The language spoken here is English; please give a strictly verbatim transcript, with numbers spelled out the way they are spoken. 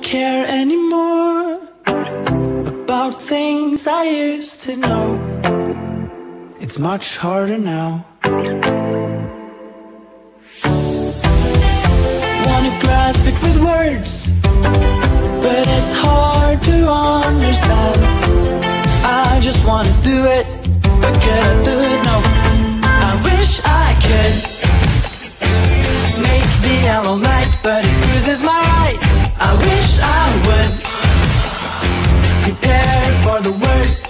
care anymore about things I used to know. It's much harder now. Wanna grasp it with words, but it's hard to understand. I just wanna do it, but can I do it? No. I wish I could make the yellow light, but it bruises my eyes. I wish I would prepare for the worst.